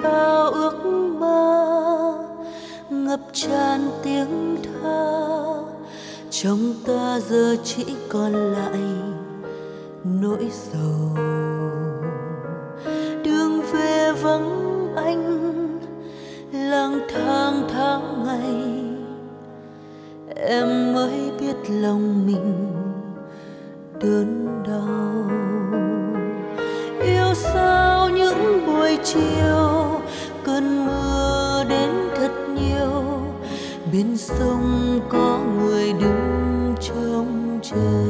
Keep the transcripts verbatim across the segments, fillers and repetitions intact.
bao ước mơ ngập tràn tiếng thơ. Trong ta giờ chỉ còn lại nỗi sầu. Đường về vắng anh lang thang tháng ngày, em mới biết lòng mình đớn đau. Yêu sao những buổi chiều cơn mưa đến thật nhiều, bên sông có người đứng trông chờ.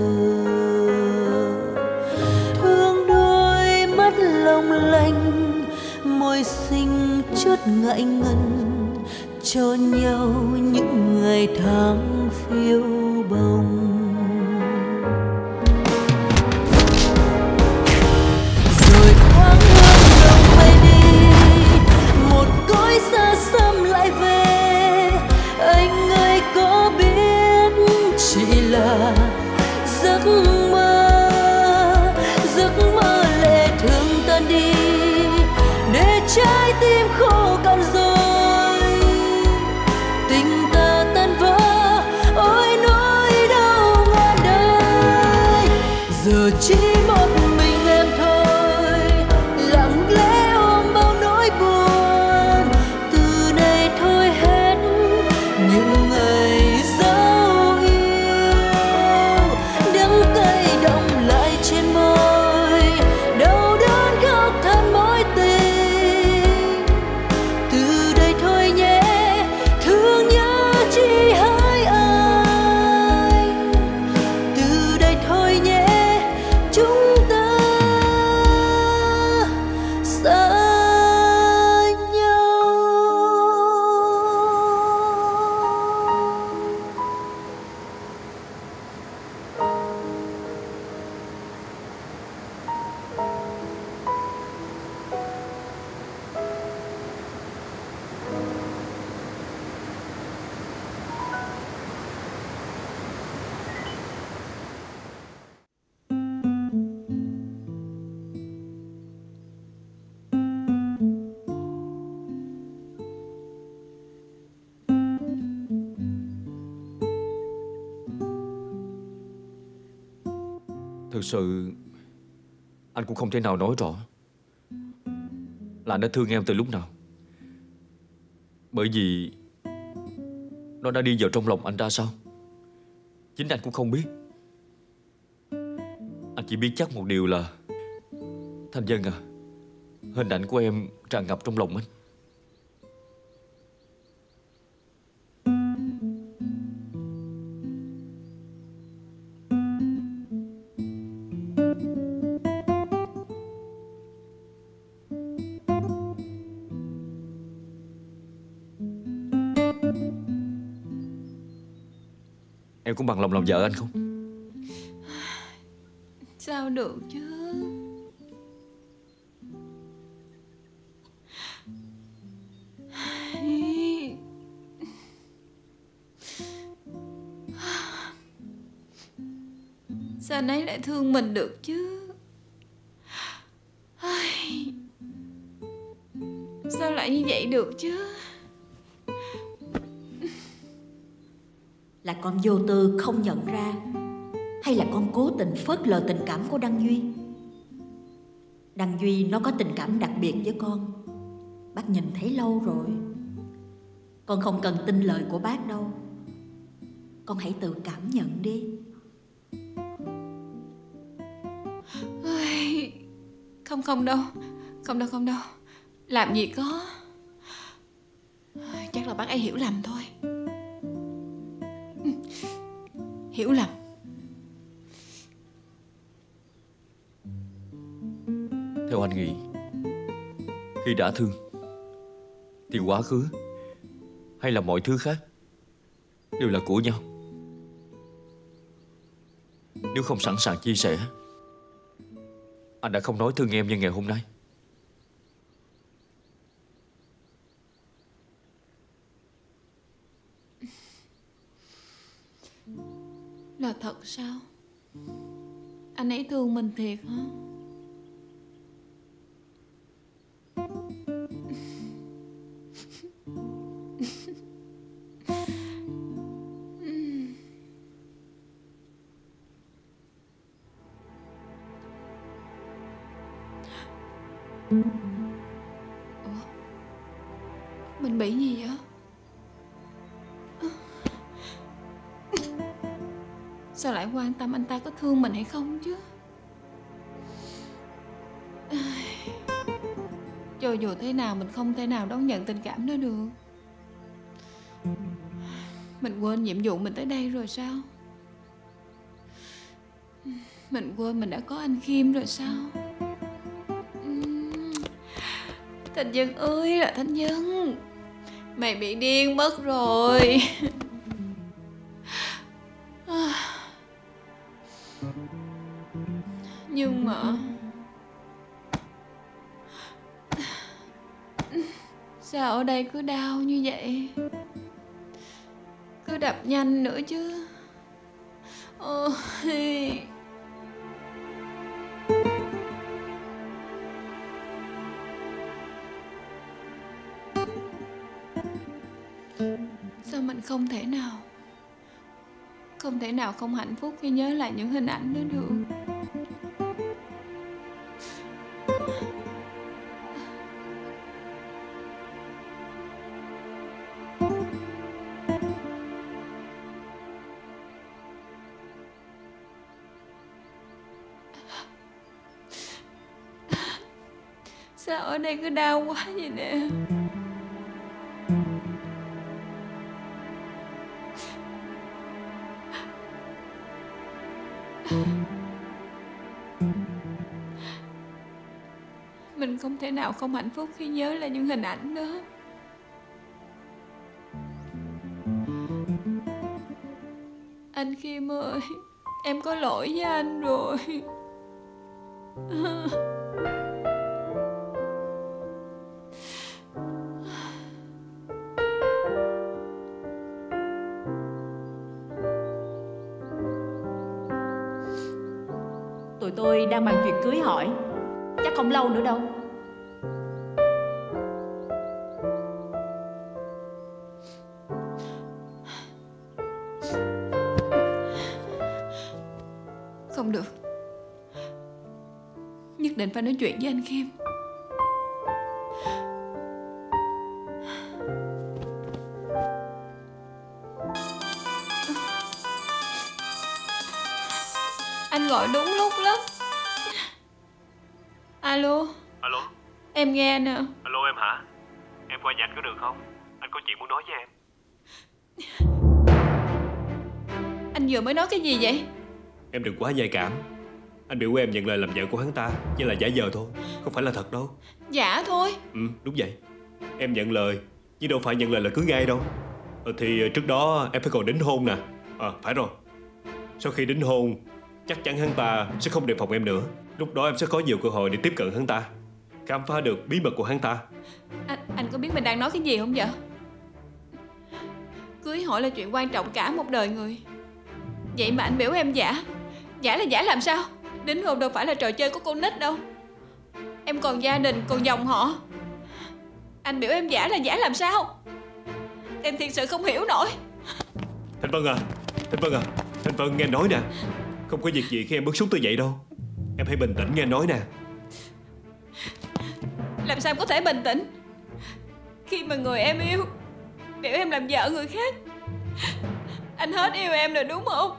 Thương đôi mắt long lanh, môi xinh chút ngại ngần, cho nhau những ngày tháng phiêu bồng. Rồi thoáng hương đồng bay đi, một cõi xa xăm lại về. Anh ơi có biết chỉ là giấc mơ, giấc mơ lệ thương tan đi, để trái tim khô cạn rồi. Tình ta tan vỡ, ôi nỗi đau ngàn đời. Giờ chỉ một mình em thôi, lặng lẽ ôm bao nỗi buồn. Từ nay thôi hết những ngày dấu yêu, đắng cay đọng lại trên môi, đau đớn khóc than mối tình. Từ đây thôi nhé, thương nhớ chỉ hai ai. Từ đây thôi nhé, chúng ta xa nhau. Thực sự anh cũng không thể nào nói rõ là anh đã thương em từ lúc nào, bởi vì nó đã đi vào trong lòng anh ra sao chính anh cũng không biết. Anh chỉ biết chắc một điều là Thanh Vân à, hình ảnh của em tràn ngập trong lòng anh. Em có bằng lòng làm vợ anh không? Sao được chứ? Sao anh ấy lại thương mình được chứ? Sao lại như vậy được chứ? Là con vô tư không nhận ra, hay là con cố tình phớt lờ tình cảm của Đăng Duy? Đăng Duy nó có tình cảm đặc biệt với con, bác nhìn thấy lâu rồi. Con không cần tin lời của bác đâu, con hãy tự cảm nhận đi. Không không đâu, không đâu không đâu, làm gì có. Chắc là bác ấy hiểu lầm thôi. Hiểu lầm. Theo anh nghĩ, khi đã thương thì quá khứ hay là mọi thứ khác đều là của nhau. Nếu không sẵn sàng chia sẻ, anh đã không nói thương em như ngày hôm nay. Là thật sao? Anh ấy thương mình thiệt hả? Mình bị gì vậy? Sao lại quan tâm anh ta có thương mình hay không chứ? Cho dù thế nào mình không thể nào đón nhận tình cảm đó được. Mình quên nhiệm vụ mình tới đây rồi sao? Mình quên mình đã có anh Khiêm rồi sao? Thanh Dân ơi là Thanh Dân, mày bị điên mất rồi. Nhưng mà sao ở đây cứ đau như vậy? Cứ đập nhanh nữa chứ. Ôi. Sao mình không thể nào Không thể nào không hạnh phúc khi nhớ lại những hình ảnh đó được. Sao ở đây cứ đau quá vậy nè? Mình không thể nào không hạnh phúc khi nhớ lại những hình ảnh đó. Anh Khiêm ơi, em có lỗi với anh rồi. Tụi tôi đang bàn chuyện cưới hỏi, chắc không lâu nữa đâu. Không được, nhất định phải nói chuyện với anh Khiêm. Anh gọi đúng lúc lắm. Alo. Alo. Em nghe nè. Alo em hả? Em qua nhà có được không? Anh có chuyện muốn nói với em. Anh vừa mới nói cái gì vậy? Em đừng quá nhạy cảm. Anh biểu em nhận lời làm vợ của hắn ta chỉ là giả vờ thôi, không phải là thật đâu. Giả thôi. Ừ đúng vậy. Em nhận lời, chứ đâu phải nhận lời là cưới ngay đâu. ờ, Thì trước đó em phải còn đính hôn nè. À phải rồi. Sau khi đính hôn, chắc chắn hắn ta sẽ không đề phòng em nữa. Lúc đó em sẽ có nhiều cơ hội để tiếp cận hắn ta, khám phá được bí mật của hắn ta. Anh, anh có biết mình đang nói cái gì không vậy? Cưới hỏi là chuyện quan trọng cả một đời người. Vậy mà anh biểu em giả. Giả là giả làm sao? Đính hôn đâu phải là trò chơi của con nít đâu. Em còn gia đình, còn dòng họ. Anh biểu em giả là giả làm sao? Em thiệt sự không hiểu nổi. Thanh Vân à, Thanh Vân à, Thanh Vân nghe nói nè. Không có việc gì khi em bức xúc tới vậy đâu. Em hãy bình tĩnh nghe nói nè. Làm sao em có thể bình tĩnh khi mà người em yêu biểu em làm vợ người khác? Anh hết yêu em rồi đúng không?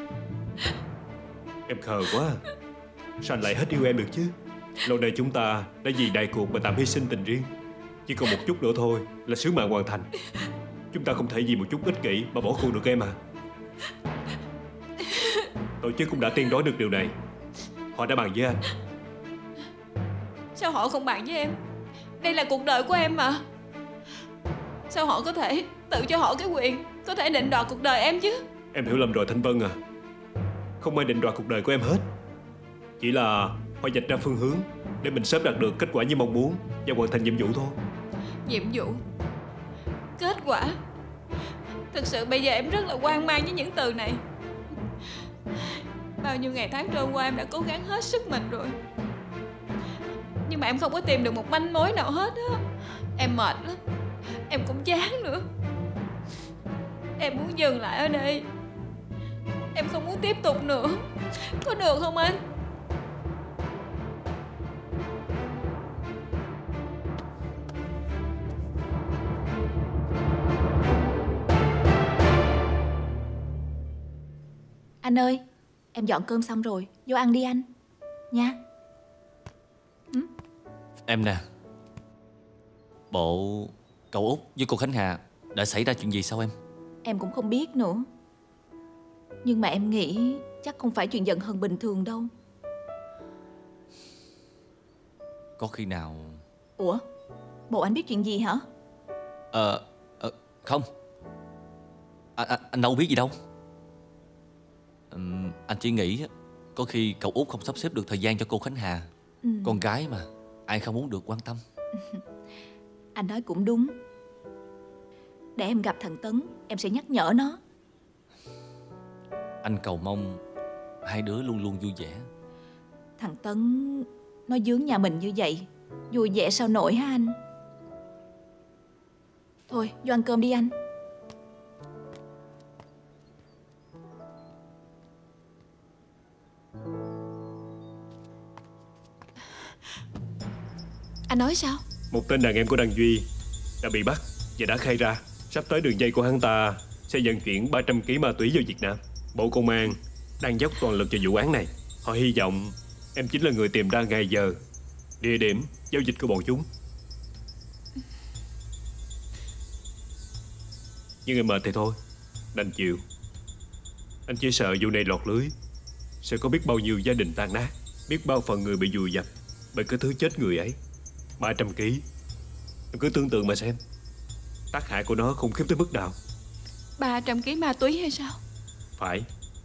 Em khờ quá. Sao anh lại hết yêu em được chứ? Lâu nay chúng ta đã vì đại cuộc mà tạm hy sinh tình riêng. Chỉ còn một chút nữa thôi là sứ mạng hoàn thành. Chúng ta không thể vì một chút ích kỷ mà bỏ cuộc được em à. Tổ chức cũng đã tiên đoán được điều này. Họ đã bàn với anh. Sao họ không bàn với em? Đây là cuộc đời của em mà. Sao họ có thể tự cho họ cái quyền có thể định đoạt cuộc đời em chứ? Em hiểu lầm rồi Thanh Vân à. Không ai định đoạt cuộc đời của em hết. Chỉ là họ vạch ra phương hướng để mình sớm đạt được kết quả như mong muốn và hoàn thành nhiệm vụ thôi. Nhiệm vụ? Kết quả? Thực sự bây giờ em rất là hoang mang với những từ này. Bao nhiêu ngày tháng trôi qua em đã cố gắng hết sức mình rồi, nhưng mà em không có tìm được một manh mối nào hết á. Em mệt lắm. Em cũng chán nữa. Em muốn dừng lại ở đây. Em không muốn tiếp tục nữa. Có được không anh? Anh ơi, em dọn cơm xong rồi, vô ăn đi anh. Nha. Ừ? Em nè, bộ cậu Út với cô Khánh Hà đã xảy ra chuyện gì sao em? Em cũng không biết nữa. Nhưng mà em nghĩ chắc không phải chuyện giận hờn bình thường đâu. Có khi nào... Ủa, bộ anh biết chuyện gì hả? Ờ, ờ không à, à, Anh đâu biết gì đâu. Ừm, Anh chỉ nghĩ có khi cậu Út không sắp xếp được thời gian cho cô Khánh Hà. ừ. Con gái mà, ai không muốn được quan tâm. Anh nói cũng đúng. Để em gặp thằng Tấn, em sẽ nhắc nhở nó. Anh cầu mong hai đứa luôn luôn vui vẻ. Thằng Tấn nó dướng nhà mình như vậy, vui vẻ sao nổi hả anh? Thôi, vô ăn cơm đi anh. Anh nói sao? Một tên đàn em của Đăng Duy đã bị bắt và đã khai ra sắp tới đường dây của hắn ta sẽ vận chuyển ba trăm ki lô gam ma túy vào Việt Nam. Bộ Công an đang dốc toàn lực cho vụ án này. Họ hy vọng em chính là người tìm ra ngày giờ, địa điểm giao dịch của bọn chúng. Nhưng em mệt thì thôi, đành chịu. Anh chỉ sợ vụ này lọt lưới sẽ có biết bao nhiêu gia đình tan nát, biết bao phần người bị vùi dập bởi cái thứ chết người ấy. Ba trăm ki lô gam. Em cứ tưởng tượng mà xem, tác hại của nó khủng khiếp tới mức nào. Ba trăm ký ma túy hay sao? Phải.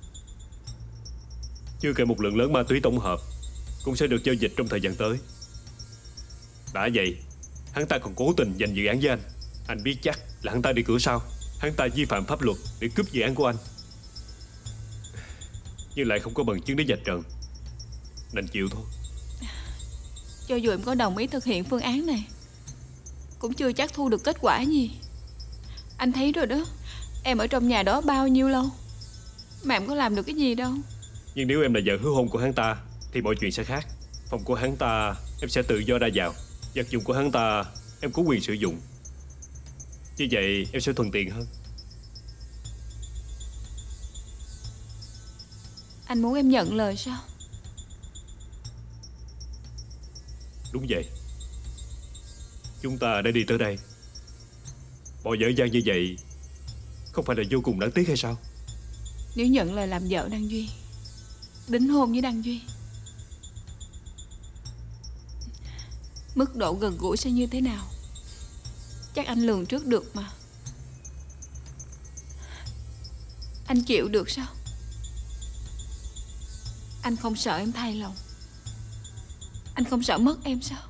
Chưa kể một lượng lớn ma túy tổng hợp cũng sẽ được giao dịch trong thời gian tới. Đã vậy, hắn ta còn cố tình giành dự án với anh. Anh biết chắc là hắn ta đi cửa sau. Hắn ta vi phạm pháp luật để cướp dự án của anh, nhưng lại không có bằng chứng để vạch trần. Đành chịu thôi. Cho dù em có đồng ý thực hiện phương án này, cũng chưa chắc thu được kết quả gì. Anh thấy rồi đó, em ở trong nhà đó bao nhiêu lâu mà em có làm được cái gì đâu. Nhưng nếu em là vợ hứa hôn của hắn ta thì mọi chuyện sẽ khác. Phòng của hắn ta em sẽ tự do ra vào, vật dụng của hắn ta em có quyền sử dụng. Như vậy em sẽ thuận tiện hơn. Anh muốn em nhận lời sao? Đúng vậy. Chúng ta đã đi tới đây. Bỏ dở dang như vậy không phải là vô cùng đáng tiếc hay sao? Nếu nhận lời làm vợ Đăng Duy, đính hôn với Đăng Duy, mức độ gần gũi sẽ như thế nào chắc anh lường trước được mà. Anh chịu được sao? Anh không sợ em thay lòng? Anh không sợ mất em sao?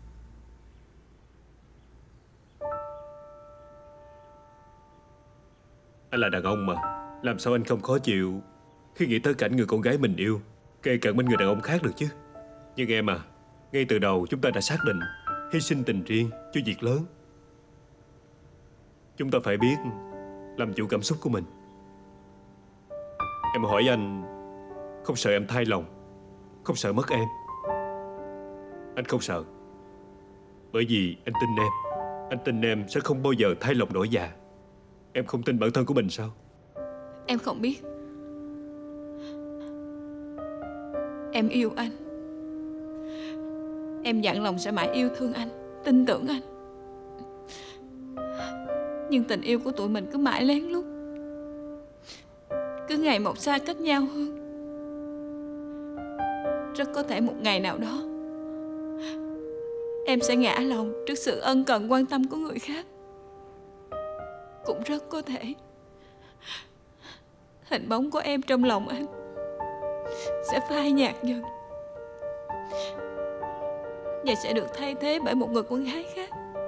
Anh là đàn ông mà, làm sao anh không khó chịu khi nghĩ tới cảnh người con gái mình yêu kề cận bên người đàn ông khác được chứ? Nhưng em à, ngay từ đầu chúng ta đã xác định hy sinh tình riêng cho việc lớn. Chúng ta phải biết làm chủ cảm xúc của mình. Em hỏi anh, không sợ em thay lòng, không sợ mất em. Anh không sợ, bởi vì anh tin em. Anh tin em sẽ không bao giờ thay lòng đổi dạ. Em không tin bản thân của mình sao? Em không biết. Em yêu anh. Em dặn lòng sẽ mãi yêu thương anh, tin tưởng anh. Nhưng tình yêu của tụi mình cứ mãi lén lút, cứ ngày một xa cách nhau hơn. Rất có thể một ngày nào đó em sẽ ngã lòng trước sự ân cần quan tâm của người khác. Cũng rất có thể hình bóng của em trong lòng anh sẽ phai nhạt dần và sẽ được thay thế bởi một người con gái khác.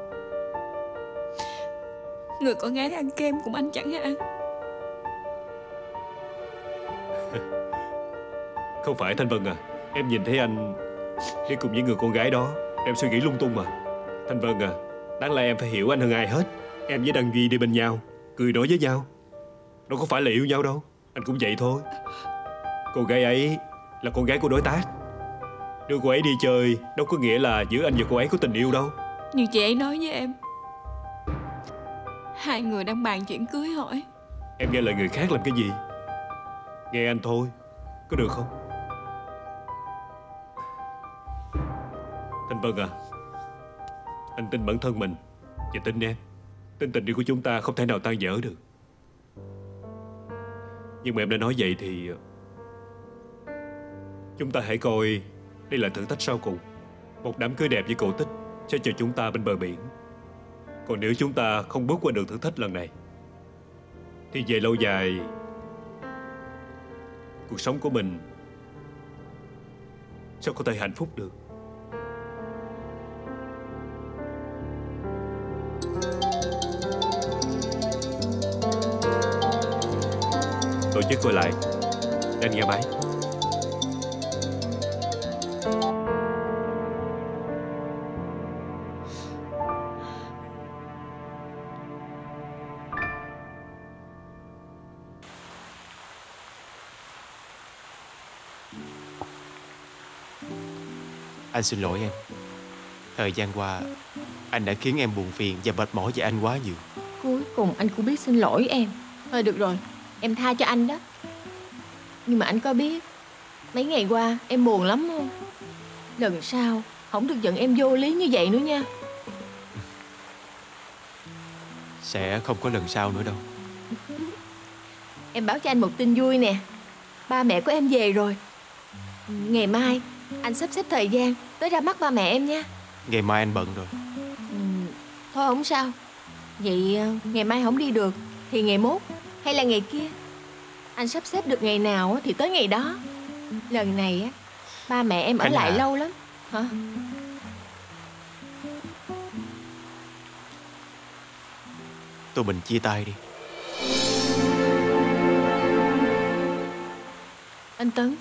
Người con gái ăn kem cùng anh chẳng hạn. Không phải Thanh Vân à, em nhìn thấy anh đi cùng với người con gái đó, em suy nghĩ lung tung mà. Thanh Vân à, đáng lẽ em phải hiểu anh hơn ai hết. Em với Đăng Duy đi bên nhau, cười nói với nhau, đâu có phải là yêu nhau đâu. Anh cũng vậy thôi. Cô gái ấy là con gái của đối tác. Đưa cô ấy đi chơi đâu có nghĩa là giữa anh và cô ấy có tình yêu đâu. Nhưng chị ấy nói với em, hai người đang bàn chuyện cưới hỏi. Em nghe lời người khác làm cái gì? Nghe anh thôi, có được không? Thanh Vân à, anh tin bản thân mình và tin em. Tin tình yêu của chúng ta không thể nào tan vỡ được. Nhưng mà em đã nói vậy thì chúng ta hãy coi đây là thử thách sau cùng. Một đám cưới đẹp với cổ Tích sẽ chờ chúng ta bên bờ biển. Còn nếu chúng ta không bước qua được thử thách lần này thì về lâu dài cuộc sống của mình sao có thể hạnh phúc được. Tổ chức gọi lại. Anh nghe máy. Anh xin lỗi em. Thời gian qua anh đã khiến em buồn phiền và mệt mỏi về anh quá nhiều. Cuối cùng anh cũng biết xin lỗi em. Thôi được rồi, em tha cho anh đó. Nhưng mà anh có biết mấy ngày qua em buồn lắm không? Lần sau không được giận em vô lý như vậy nữa nha. Sẽ không có lần sau nữa đâu. Em báo cho anh một tin vui nè. Ba mẹ của em về rồi. Ngày mai anh sắp xếp thời gian tới ra mắt ba mẹ em nha. Ngày mai anh bận rồi. Ừ, thôi không sao. Vậy ngày mai không đi được thì ngày mốt hay là ngày kia, anh sắp xếp được ngày nào thì tới ngày đó. Lần này á, ba mẹ em ở Khánh lại Hà. lâu lắm. Hả? Tụi mình chia tay đi. Anh Tấn,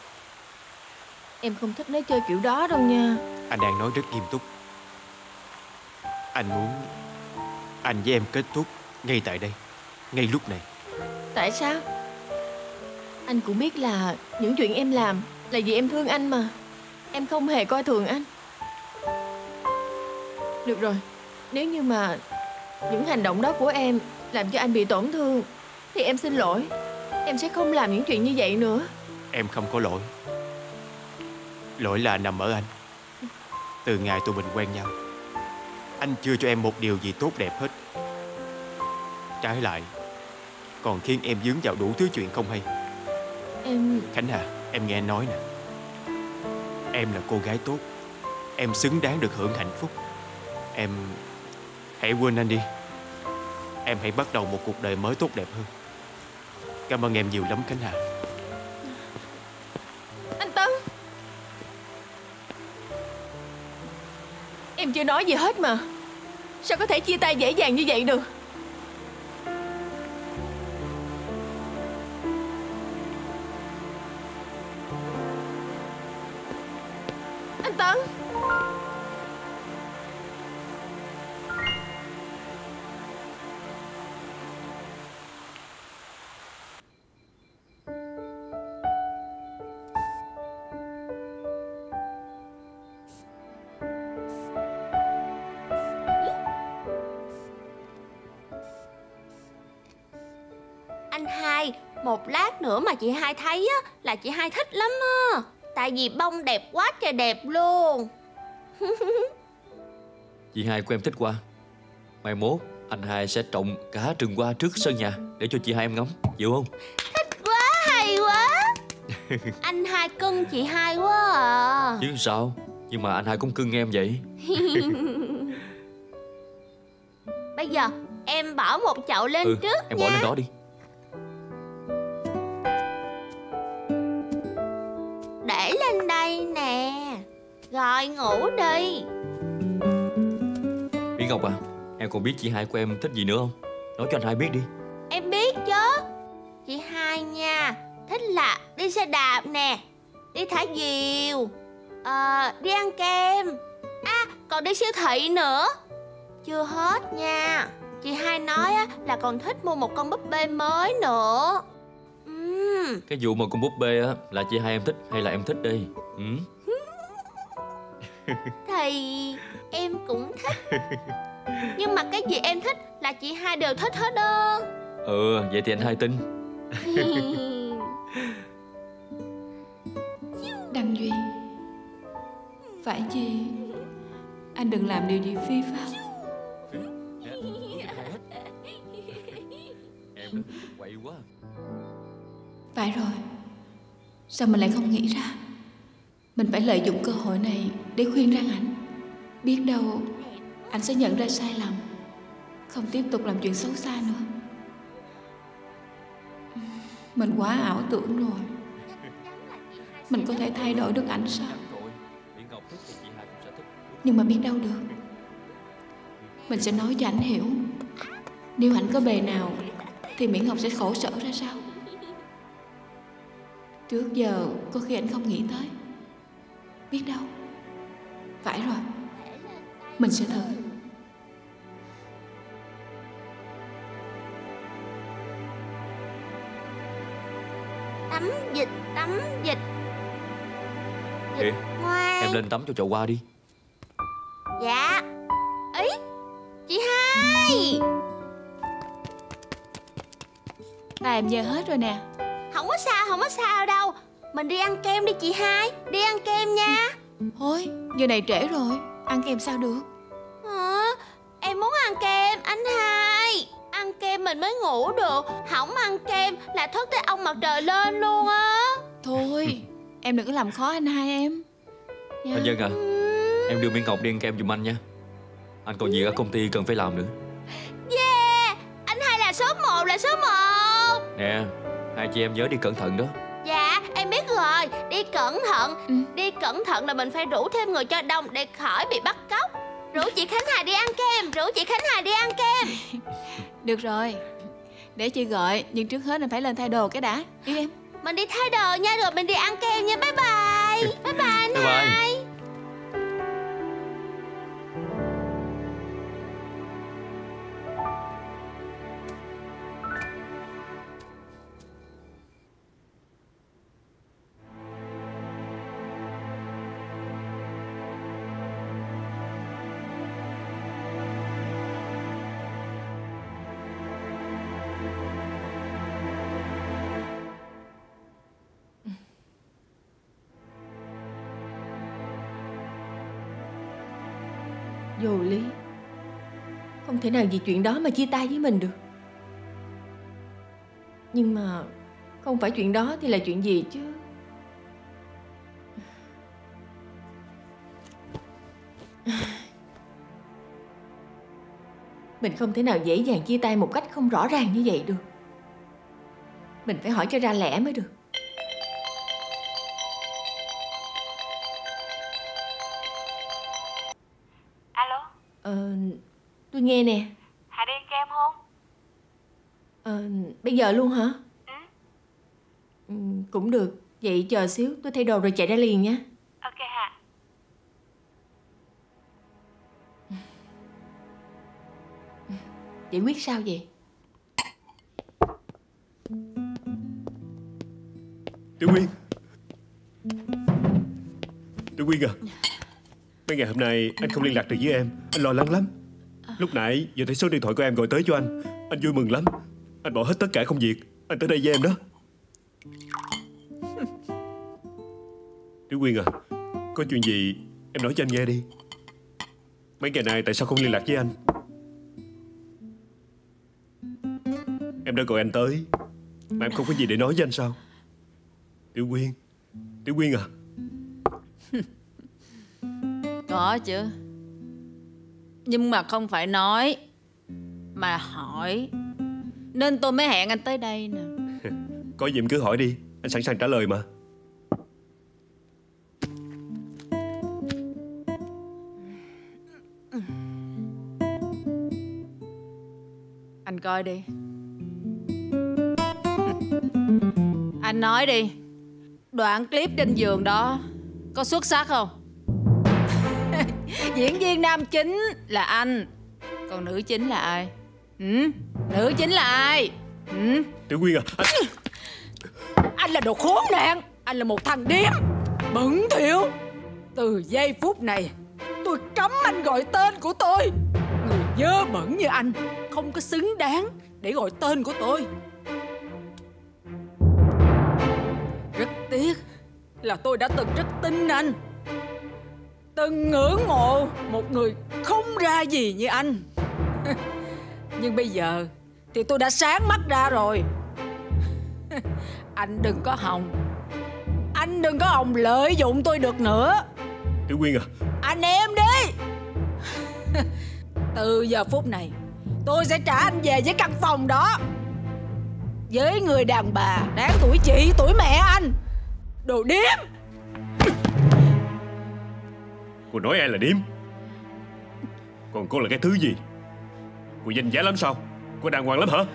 em không thích nói chơi kiểu đó đâu nha. Anh đang nói rất nghiêm túc. Anh muốn anh với em kết thúc ngay tại đây, ngay lúc này. Tại sao? Anh cũng biết là những chuyện em làm là vì em thương anh mà. Em không hề coi thường anh. Được rồi, nếu như mà những hành động đó của em làm cho anh bị tổn thương thì em xin lỗi. Em sẽ không làm những chuyện như vậy nữa. Em không có lỗi. Lỗi là nằm ở anh. Từ ngày tụi mình quen nhau, anh chưa cho em một điều gì tốt đẹp hết. Trái lại, còn khiến em vướng vào đủ thứ chuyện không hay. Em... Khánh Hà, em nghe anh nói nè. Em là cô gái tốt. Em xứng đáng được hưởng hạnh phúc. Em hãy quên anh đi. Em hãy bắt đầu một cuộc đời mới tốt đẹp hơn. Cảm ơn em nhiều lắm Khánh Hà. Anh Tấn, em chưa nói gì hết mà. Sao có thể chia tay dễ dàng như vậy được? Anh Tấn, Anh hai, một lát nữa mà chị hai thấy á, là chị hai thích lắm á. Tại vì bông đẹp quá trời đẹp luôn. Chị hai của em thích hoa. Mai mốt anh hai sẽ trồng cá trừng hoa trước sân nhà để cho chị hai em ngắm, chịu không? Thích quá, hay quá. Anh hai cưng chị hai quá à. Chứ sao? Nhưng mà anh hai cũng cưng em vậy. Bây giờ em bỏ một chậu lên Ừ, trước em nha. bỏ lên đó đi. Để lên đây nè. Rồi ngủ đi. Mỹ Ngọc à, em còn biết chị hai của em thích gì nữa không? Nói cho anh hai biết đi. Em biết chứ. Chị hai nha, thích là đi xe đạp nè, đi thả diều, à, đi ăn kem. À, còn đi siêu thị nữa. Chưa hết nha. Chị hai nói á, là còn thích mua một con búp bê mới nữa. Uhm. Cái vụ mà con búp bê á là chị hai em thích hay là em thích đi? Ừ? Thì em cũng thích. Nhưng mà cái gì em thích là chị hai đều thích hết đó. Ừ, vậy thì anh hai tin. Đăng Duy, phải chi anh đừng làm điều gì phi pháp. Em quậy quá. Phải rồi, sao mình lại không nghĩ ra? Mình phải lợi dụng cơ hội này để khuyên răn ảnh. Biết đâu anh sẽ nhận ra sai lầm, không tiếp tục làm chuyện xấu xa nữa. Mình quá ảo tưởng rồi. Mình có thể thay đổi được ảnh sao? Nhưng mà biết đâu được. Mình sẽ nói cho ảnh hiểu, nếu ảnh có bề nào thì Mỹ Ngọc sẽ khổ sở ra sao. Trước giờ có khi ảnh không nghĩ tới. Biết đâu. Phải rồi, mình sẽ thử. Tắm dịch, tắm dịch. Kìa, Ngoan. em lên tắm cho chậu hoa đi. Dạ. Ý, chị hai. Tay em dơ hết rồi nè. Không có sao, không có sao đâu. Mình đi ăn kem đi chị hai. Đi ăn kem nha. Thôi, giờ này trễ rồi, ăn kem sao được. Hả? Em muốn ăn kem anh hai. Ăn kem mình mới ngủ được. Không ăn kem là thức tới ông mặt trời lên luôn á. Thôi, em đừng có làm khó anh hai em nha. Anh Dân à, em đưa Mỹ Ngọc đi ăn kem giùm anh nha. Anh còn việc ở công ty cần phải làm nữa. Yeah, anh hai là số một, là số một. Nè, hai chị em nhớ đi cẩn thận đó. Dạ, em biết rồi. Đi cẩn thận. Ừ. Đi cẩn thận là mình phải rủ thêm người cho đông để khỏi bị bắt cóc. Rủ chị Khánh Hà đi ăn kem. Rủ chị Khánh Hà đi ăn kem. Được rồi, để chị gọi. Nhưng trước hết anh phải lên thay đồ cái đã. Đi em. Mình đi thay đồ nha, rồi mình đi ăn kem nha. Bye bye. Bye bye anh Bye bye. hai. Vô lý. Không thể nào vì chuyện đó mà chia tay với mình được. Nhưng mà không phải chuyện đó thì là chuyện gì chứ? Mình không thể nào dễ dàng chia tay một cách không rõ ràng như vậy được. Mình phải hỏi cho ra lẽ mới được. Alo, Ờ, tôi nghe nè. Hà đi ăn kem không? Ờ, bây giờ luôn hả? Ừ. Ừ, cũng được. Vậy chờ xíu, tôi thay đồ rồi chạy ra liền nha. Ok Hà. Giải quyết sao vậy? Tiểu Quyên. Tiểu Quyên à, mấy ngày hôm nay anh không liên lạc được với em. Anh lo lắng lắm. Lúc nãy vừa thấy số điện thoại của em gọi tới cho anh. Anh vui mừng lắm. Anh bỏ hết tất cả công việc, anh tới đây với em đó. Tiểu Quyên à, có chuyện gì em nói cho anh nghe đi. Mấy ngày nay tại sao không liên lạc với anh? Em đã gọi anh tới mà em không có gì để nói với anh sao? Tiểu Quyên, Tiểu Quyên à. Có chứ. Nhưng mà không phải nói, mà hỏi. Nên tôi mới hẹn anh tới đây nè. Có gì em cứ hỏi đi, anh sẵn sàng trả lời mà. Anh coi đi. Anh nói đi, đoạn clip trên giường đó có xuất sắc không? Diễn viên nam chính là anh, còn nữ chính là ai? Ừ? Nữ chính là ai? Ừ? Tiểu Quyên à, anh... Anh là đồ khốn nạn. Anh là một thằng điếm bẩn thỉu. Từ giây phút này tôi cấm anh gọi tên của tôi. Người dơ bẩn như anh không có xứng đáng để gọi tên của tôi. Rất tiếc là tôi đã từng rất tin anh, từng ngưỡng mộ một người không ra gì như anh. Nhưng bây giờ thì tôi đã sáng mắt ra rồi. Anh đừng có hòng Anh đừng có hòng lợi dụng tôi được nữa. Tiểu Quyên à, anh em đi. Từ giờ phút này tôi sẽ trả anh về với căn phòng đó, với người đàn bà đáng tuổi chị tuổi mẹ anh. Đồ điếm. Cô nói ai là điếm? Còn cô là cái thứ gì? Cô danh giá lắm sao? Cô đàng hoàng lắm hả?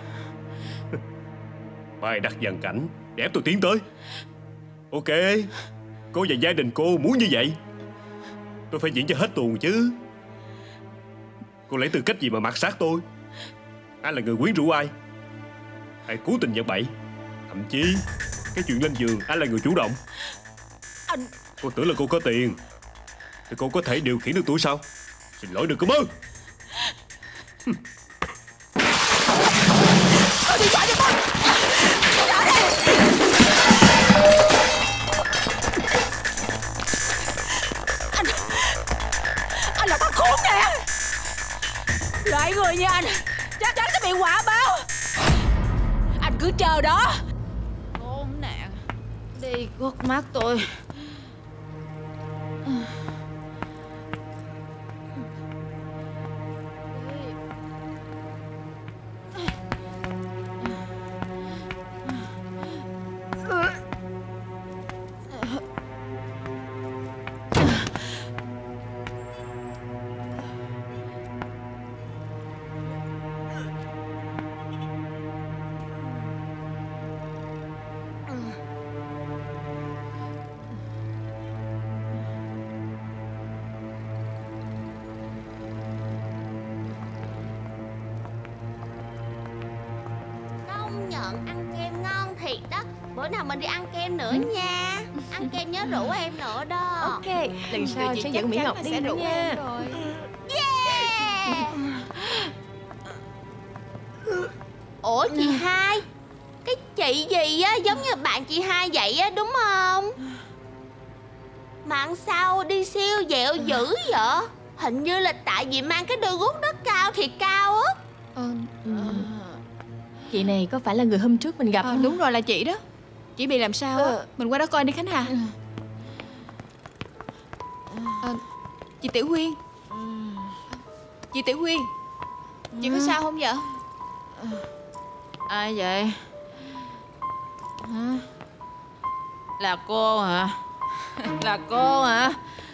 Bài đặt dàn cảnh để ép tôi tiến tới. Ok, cô và gia đình cô muốn như vậy, tôi phải diễn cho hết tuồng chứ. Cô lấy tư cách gì mà mạt sát tôi? Ai là người quyến rũ ai? Ai cố tình giật bậy? Thậm chí cái chuyện lên giường ai là người chủ động? Anh... Cô tưởng là cô có tiền thì cô có thể điều khiển được tôi sao? Xin lỗi, đừng có mơ. Đi chạy đi con. Chạy đi. Anh Anh là thằng khốn nè. Loại người như anh chắc chắn sẽ bị quả báo. Anh cứ chờ đó. Khốn nạn. Đi khuất mắt tôi. Ăn kem ngon thiệt đó. Bữa nào mình đi ăn kem nữa nha. Ăn kem nhớ rủ em nữa đó. Ok, lần sau sẽ dẫn Mỹ Ngọc đi nữa nha. Yeah. Ủa chị hai, cái chị gì á giống như bạn chị hai vậy á đúng không? Mà ăn sao đi siêu dẹo dữ vậy? Hình như là tại vì mang cái đôi guốc rất cao thiệt cao á. Ờ, ừ. Chị này có phải là người hôm trước mình gặp à, không? Đúng rồi, là chị đó. Chị bị làm sao á? ờ. Mình qua đó coi đi Khánh Hà. à, Chị Tiểu Quyên. Chị Tiểu Quyên, chị có sao không vậy? Ai vậy? Hả? Là cô hả? Là cô hả?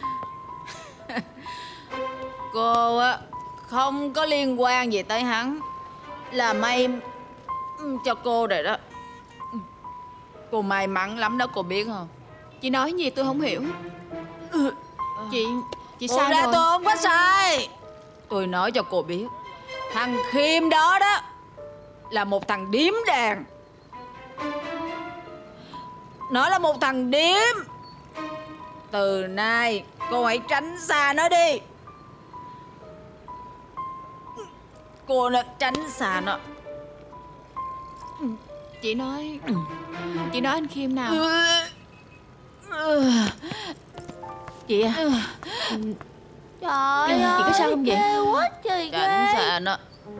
Cô á không có liên quan gì tới hắn, là may cho cô rồi đó. Cô may mắn lắm đó, cô biết không? Chị nói gì tôi không hiểu. Chị Chị Ủa sai ra rồi. tôi không có sai. Tôi nói cho cô biết, thằng Khiêm đó đó là một thằng điếm đàn. Nó là một thằng điếm. Từ nay cô hãy tránh xa nó đi. Cô nó tránh xa nó. Chị nói Chị nói anh Khiêm nào? Chị à, Trời ơi, chị có sao không vậy? ghê quá trời ghê. Tránh xa nó.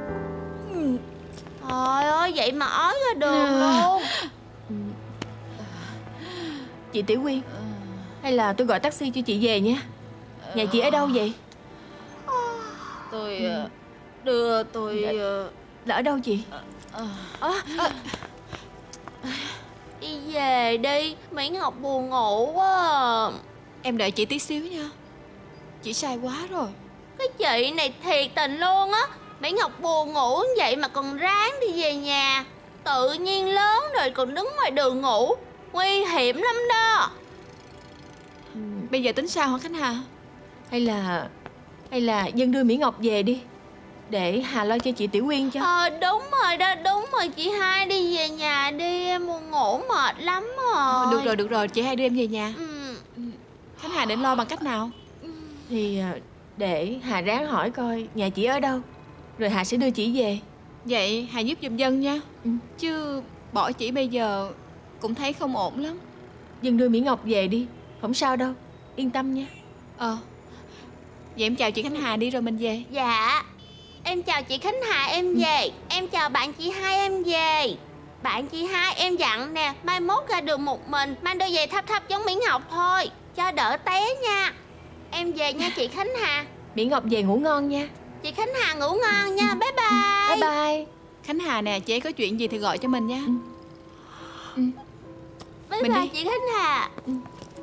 Trời ơi, vậy mà ói ra đường luôn. chị Tiểu Quyên, hay là tôi gọi taxi cho chị về nha. Nhà chị ở đâu vậy? Tôi đưa tôi Là ở đâu chị? À, đi về đi, Mỹ Ngọc buồn ngủ quá à. Em đợi chị tí xíu nha. Chị sai quá rồi. Cái chị này thiệt tình luôn á. Mỹ Ngọc buồn ngủ như vậy mà còn ráng đi về nhà. Tự nhiên lớn rồi còn đứng ngoài đường ngủ, nguy hiểm lắm đó. Bây giờ tính sao hả Khánh Hà? Hay là Hay là Dân đưa Mỹ Ngọc về đi, để Hà lo cho chị Tiểu Quyên cho. Ờ đúng rồi đó, đúng rồi. Chị hai đi về nhà đi, em buồn ngủ mệt lắm rồi. Ờ, được rồi, được rồi, chị hai đưa em về nhà. Ừ. Khánh Hà định lo bằng cách nào? Thì để Hà ráng hỏi coi nhà chị ở đâu, rồi Hà sẽ đưa chị về. Vậy Hà giúp giùm Dân nha. Ừ. Chứ bỏ chị bây giờ cũng thấy không ổn lắm. Dân đưa Mỹ Ngọc về đi. Không sao đâu, yên tâm nha. Ờ Vậy em chào chị Khánh Hà đi rồi mình về. Dạ. Em chào chị Khánh Hà, em về. Em chào bạn chị hai, em về. Bạn chị hai em dặn nè, mai mốt ra đường một mình mang đôi giày thấp thấp giống Mỹ Ngọc thôi, cho đỡ té nha. Em về nha chị Khánh Hà. Mỹ Ngọc về ngủ ngon nha. Chị Khánh Hà ngủ ngon nha. Bye bye. Bye bye. Khánh Hà nè, chị ấy có chuyện gì thì gọi cho mình nha. Ừ. Ừ. Bye Mình bye đi. chị Khánh Hà. Ừ.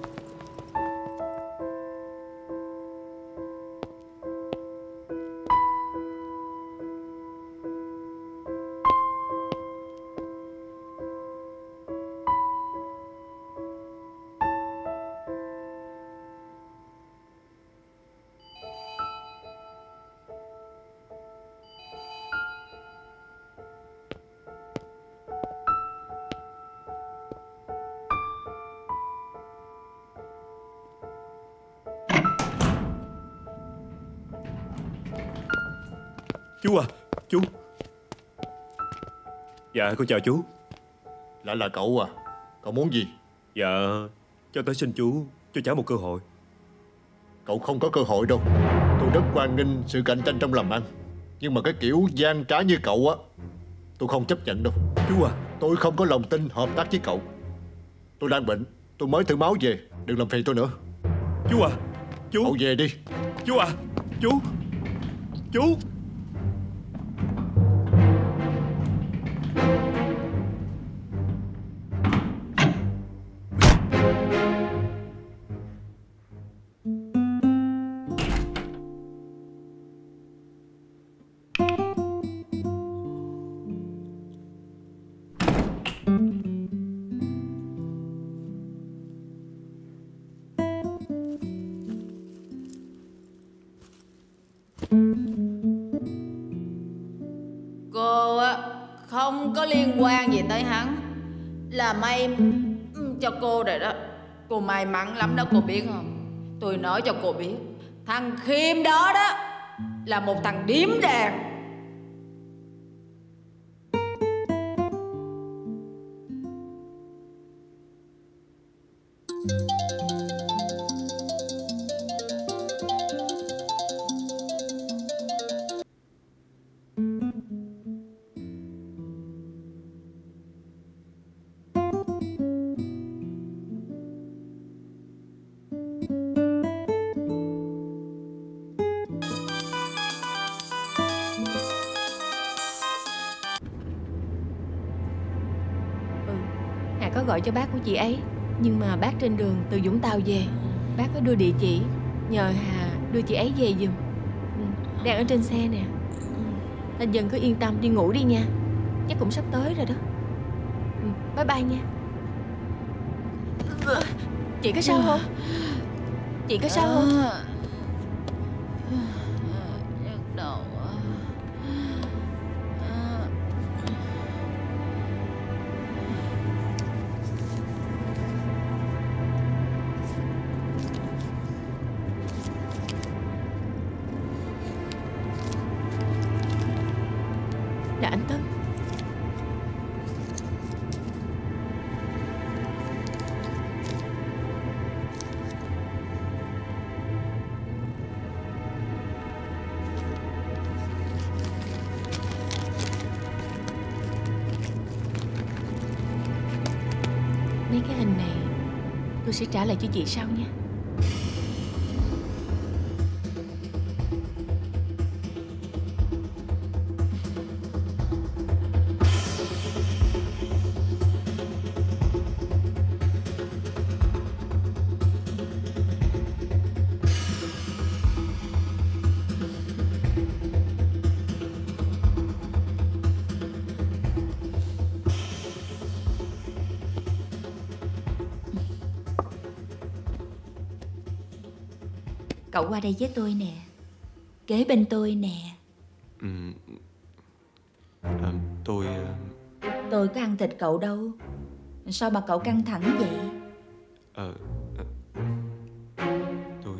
Chú à, chú. Dạ, con chào chú. Lại là cậu à? Cậu muốn gì? Dạ, cho tới xin chú cho cháu một cơ hội. Cậu không có cơ hội đâu. Tôi rất hoan nghênh sự cạnh tranh trong làm ăn, nhưng mà cái kiểu gian trá như cậu á, tôi không chấp nhận đâu. Chú à, tôi không có lòng tin hợp tác với cậu. Tôi đang bệnh, tôi mới thử máu về, đừng làm phiền tôi nữa. Chú à, chú. Cậu về đi. Chú à, chú. Chú. Cô á không có liên quan gì tới hắn, là may cho cô rồi đó. Cô may mắn lắm đó, cô biết không? Tôi nói cho cô biết, thằng Khiêm đó đó là một thằng điếm đàn. Hà có gọi cho bác của chị ấy, nhưng mà bác trên đường từ Vũng Tàu về. Bác có đưa địa chỉ, nhờ Hà đưa chị ấy về giùm. Ừ, đang ở trên xe nè. Anh Dân cứ yên tâm đi ngủ đi nha, chắc cũng sắp tới rồi đó. Ừ, bye bye nha. Chị có sao không? Chị có sao không? Nhức đầu. Là anh Tân. Mấy cái hình này tôi sẽ trả lại cho chị sau nha. Cậu qua đây với tôi nè, kế bên tôi nè. Ừ. À, tôi... Tôi có ăn thịt cậu đâu, sao mà cậu căng thẳng vậy? Ờ... À, tôi...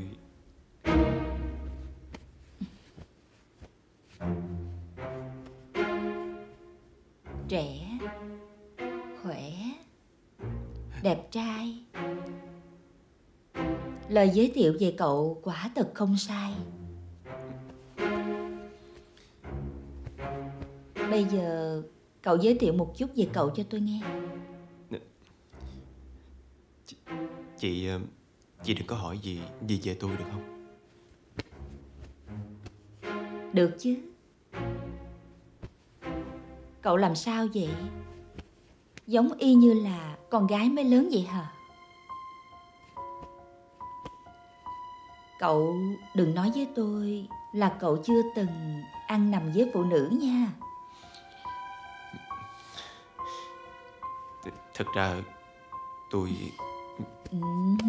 Trẻ, khỏe, đẹp trai, Lời giới thiệu về cậu quả thật không sai. Bây giờ cậu giới thiệu một chút về cậu cho tôi nghe. Chị, chị, chị đừng có hỏi gì gì về tôi được không? Được chứ. Cậu làm sao vậy? Giống y như là con gái mới lớn vậy hả? Cậu đừng nói với tôi là cậu chưa từng ăn nằm với phụ nữ nha. Thật ra tôi... Ừ.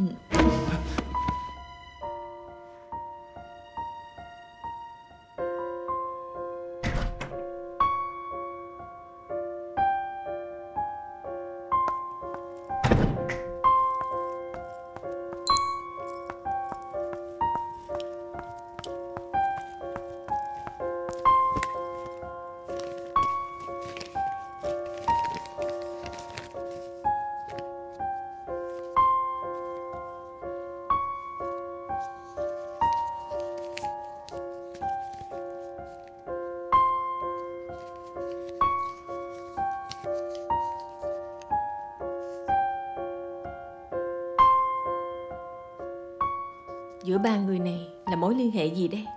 Giữa ba người này là mối liên hệ gì đây?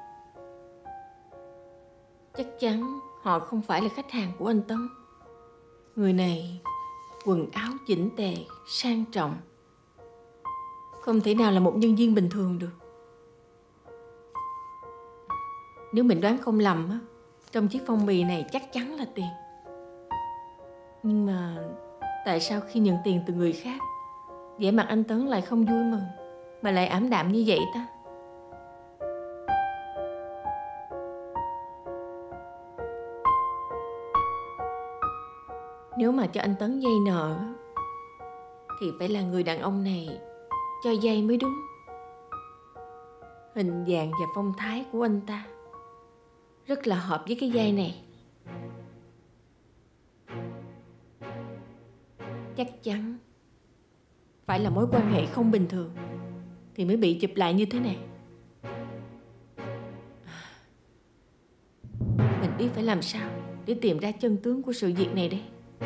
Chắc chắn họ không phải là khách hàng của anh Tấn. Người này quần áo chỉnh tề, sang trọng, không thể nào là một nhân viên bình thường được. Nếu mình đoán không lầm á, trong chiếc phong bì này chắc chắn là tiền. Nhưng mà tại sao khi nhận tiền từ người khác, vẻ mặt anh Tấn lại không vui mừng mà lại ảm đạm như vậy ta? Nếu mà cho anh Tấn vay nợ thì phải là người đàn ông này cho vay mới đúng. Hình dạng và phong thái của anh ta rất là hợp với cái vay này. Chắc chắn phải là mối quan hệ không bình thường thì mới bị chụp lại như thế này. Mình biết phải làm sao để tìm ra chân tướng của sự việc này đây.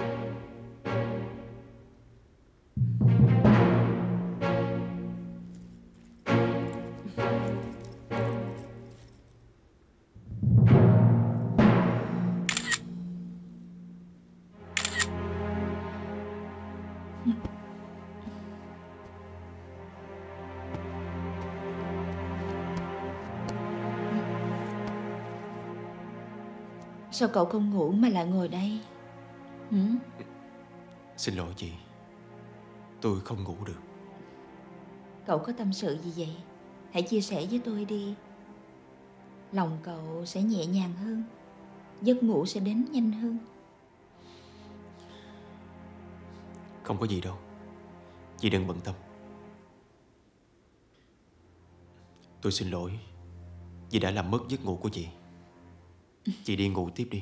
Sao cậu không ngủ mà lại ngồi đây? Hử? Xin lỗi chị, tôi không ngủ được. Cậu có tâm sự gì vậy? Hãy chia sẻ với tôi đi. Lòng cậu sẽ nhẹ nhàng hơn, giấc ngủ sẽ đến nhanh hơn. Không có gì đâu, chị đừng bận tâm. Tôi xin lỗi vì đã làm mất giấc ngủ của chị. Chị đi ngủ tiếp đi.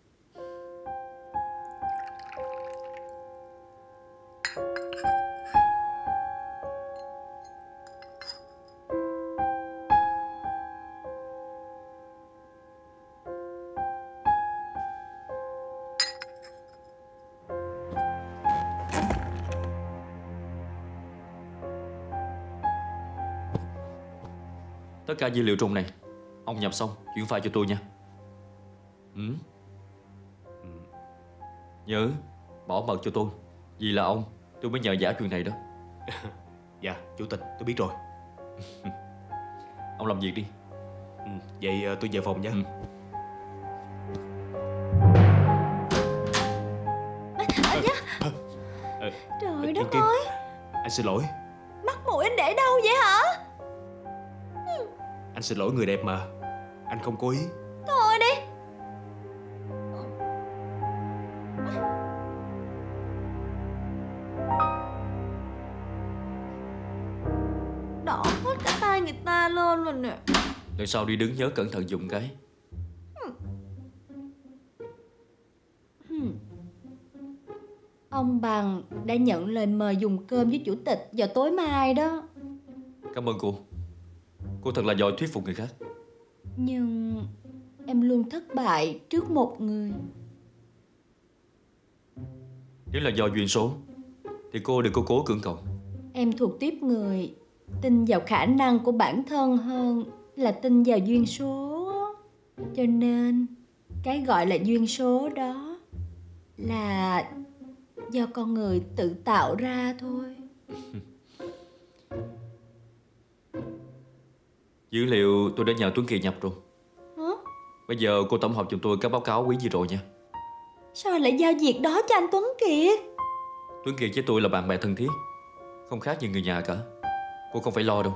Tất cả dữ liệu trong này ông nhập xong chuyển file cho tôi nha. Ừ. Ừ. Nhớ bảo mật cho tôi, vì là ông tôi mới nhờ vả chuyện này đó. Dạ chủ tịch, tôi biết rồi. Ông làm việc đi. Ừ, vậy tôi về phòng nha. Ừ. À, à, à, trời đất ơi, anh xin lỗi. mắt mũi anh để đâu vậy hả? Anh xin lỗi người đẹp mà, anh không cố ý. Thôi đi. Đỏ hết cả tay người ta lên rồi nè. Lần sau đi đứng nhớ cẩn thận dùng cái. Ông Bằng đã nhận lời mời dùng cơm với chủ tịch vào tối mai đó. Cảm ơn cô. Cô thật là giỏi thuyết phục người khác. Nhưng em luôn thất bại trước một người. Nếu là do duyên số thì cô đừng có cố cưỡng cầu. Em thuộc tiếp người tin vào khả năng của bản thân hơn là tin vào duyên số. Cho nên cái gọi là duyên số đó là do con người tự tạo ra thôi. Dữ liệu tôi đã nhờ Tuấn Kiệt nhập rồi. Hả? Bây giờ cô tổng hợp cho tôi các báo cáo quý gì rồi nha. Sao lại giao việc đó cho anh Tuấn Kiệt? Tuấn Kiệt với tôi là bạn bè thân thiết, không khác như người nhà cả. Cô không phải lo đâu.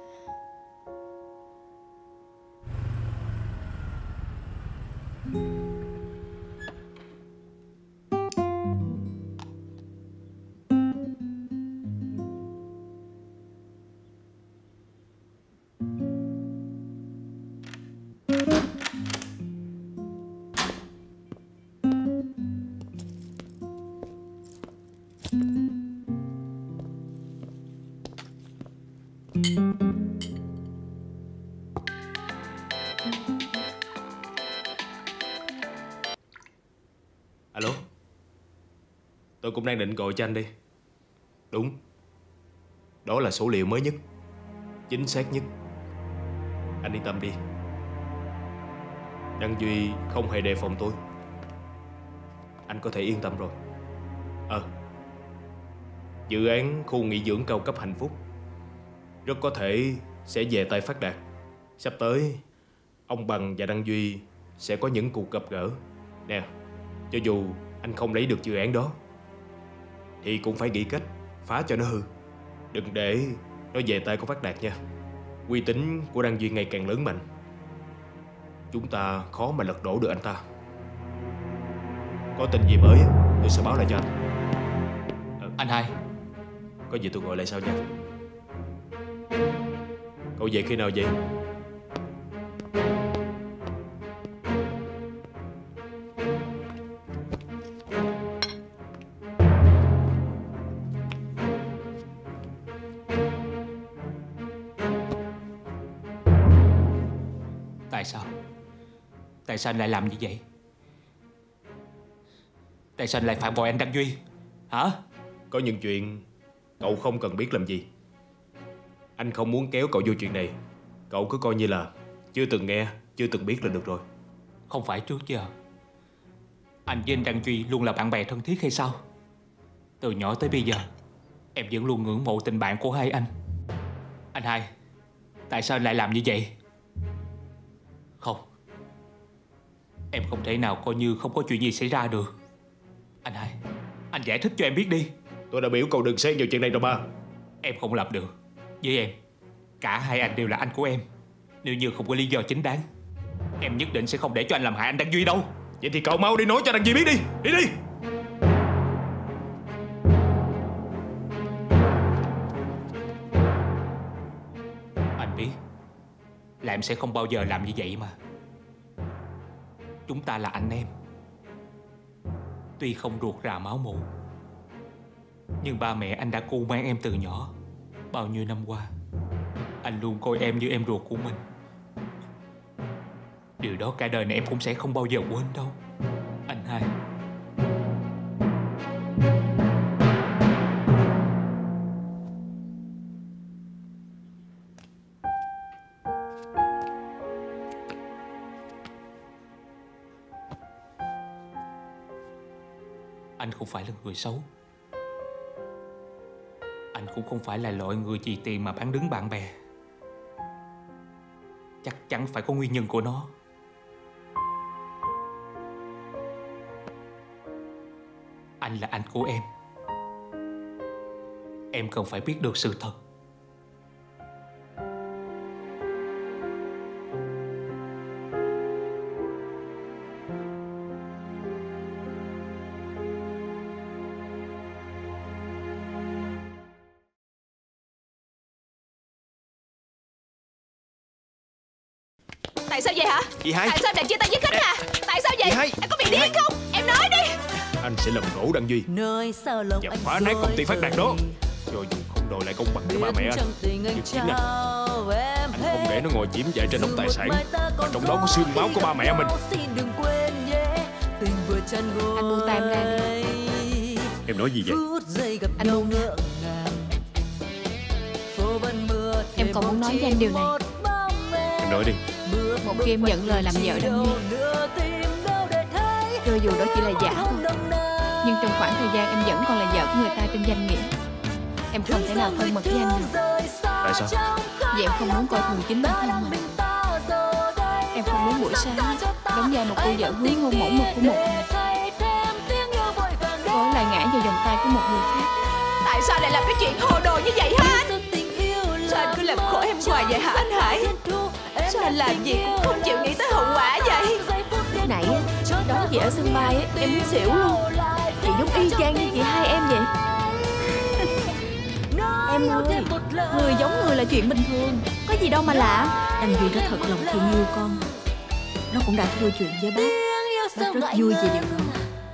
Alo. Tôi cũng đang định gọi cho anh đi. Đúng. Đó là số liệu mới nhất, chính xác nhất. Anh yên tâm đi. Đăng Duy không hề đề phòng tôi. Anh có thể yên tâm rồi. Ờ à, dự án khu nghỉ dưỡng cao cấp hạnh phúc rất có thể sẽ về tay phát đạt. Sắp tới ông Bằng và Đăng Duy sẽ có những cuộc gặp gỡ. Nè, cho dù anh không lấy được dự án đó thì cũng phải nghĩ cách phá cho nó hư. Đừng để nó về tay của phát đạt nha. Uy tín của Đăng Duy ngày càng lớn mạnh, chúng ta khó mà lật đổ được anh ta. Có tin gì mới tôi sẽ báo lại cho anh. à, Anh hai, có gì tôi gọi lại sau nha. Cậu về khi nào vậy? tại sao? Tại sao anh lại làm như vậy? Tại sao anh lại phản bội anh Đăng Duy? Hả? Có những chuyện cậu không cần biết làm gì. Anh không muốn kéo cậu vô chuyện này. Cậu cứ coi như là chưa từng nghe, chưa từng biết là được rồi. Không phải trước giờ anh với anh Đăng Duy luôn là bạn bè thân thiết hay sao? Từ nhỏ tới bây giờ em vẫn luôn ngưỡng mộ tình bạn của hai anh. Anh hai, tại sao anh lại làm như vậy? Không, em không thể nào coi như không có chuyện gì xảy ra được. Anh hai, anh giải thích cho em biết đi. Tôi đã biểu cậu đừng xen vào chuyện này rồi ba. Em không làm được. Với em, cả hai anh đều là anh của em. Nếu như không có lý do chính đáng, em nhất định sẽ không để cho anh làm hại anh Đăng Duy đâu. Vậy thì cậu mau đi nói cho Đăng Duy biết đi. Đi đi. Anh biết là em sẽ không bao giờ làm như vậy mà. Chúng ta là anh em, tuy không ruột rà máu mủ, nhưng ba mẹ anh đã cưu mang em từ nhỏ. Bao nhiêu năm qua, anh luôn coi em như em ruột của mình. Điều đó cả đời này em cũng sẽ không bao giờ quên đâu, anh hai. Anh không phải là người xấu. Anh cũng không phải là loại người vì tiền mà bán đứng bạn bè. Chắc chắn phải có nguyên nhân của nó. Anh là anh của em. Em cần phải biết được sự thật. Tại sao vậy hả? Chị hai. Tại sao lại chia tay với khách à? Tại sao vậy? Chị hai. Em có bị điên không? Em nói đi. Anh sẽ làm đổ Đăng Duy Nơi sao lòng và anh phá nát công ty phát đạt đó. Cho dù không không đòi lại công bằng cho ba mẹ anh. Nhưng chính là anh không để nó ngồi chiếm dại trên đống tài sản mà trong đó có xương máu của ba mẹ mình. Anh buông tay em ra đi. Em nói gì vậy? Anh buông ra. Em còn muốn nói với anh điều này. Em nói đi. Một khi em nhận lời làm vợ Đăng Duy, cho dù đó chỉ là giả thôi, nhưng trong khoảng thời gian em vẫn còn là vợ của người ta trên danh nghĩa, em không thể nào thân mật với anh được. Tại sao? Vì em không muốn coi thường chính bản thân mình. Em không muốn buổi sáng đóng vai một cô vợ hướng ngôn mẫu mực của một người, gói lại ngã vào vòng tay của một người khác. Tại sao lại làm cái chuyện hồ đồ như vậy hả anh? Sao anh cứ làm khổ em hoài vậy hả anh Hải? Sao anh làm gì cũng không chịu nghĩ tới hậu quả vậy? Lúc nãy đón chị ở sân bay em muốn xỉu luôn. Chị giống y chang như chị hai em vậy. Em ơi, người giống người là chuyện bình thường, có gì đâu mà lạ. Đăng Duy rất thật lòng thương yêu con. Nó cũng đã thưa chuyện với bác. Bác rất vui về điều đó.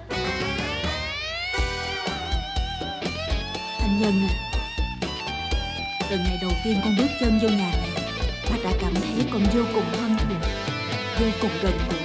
Anh Nhân à, từ ngày đầu tiên con bước chân vô nhà này, bác đã cảm thấy con vô cùng thân thuộc, vô cùng gần gũi.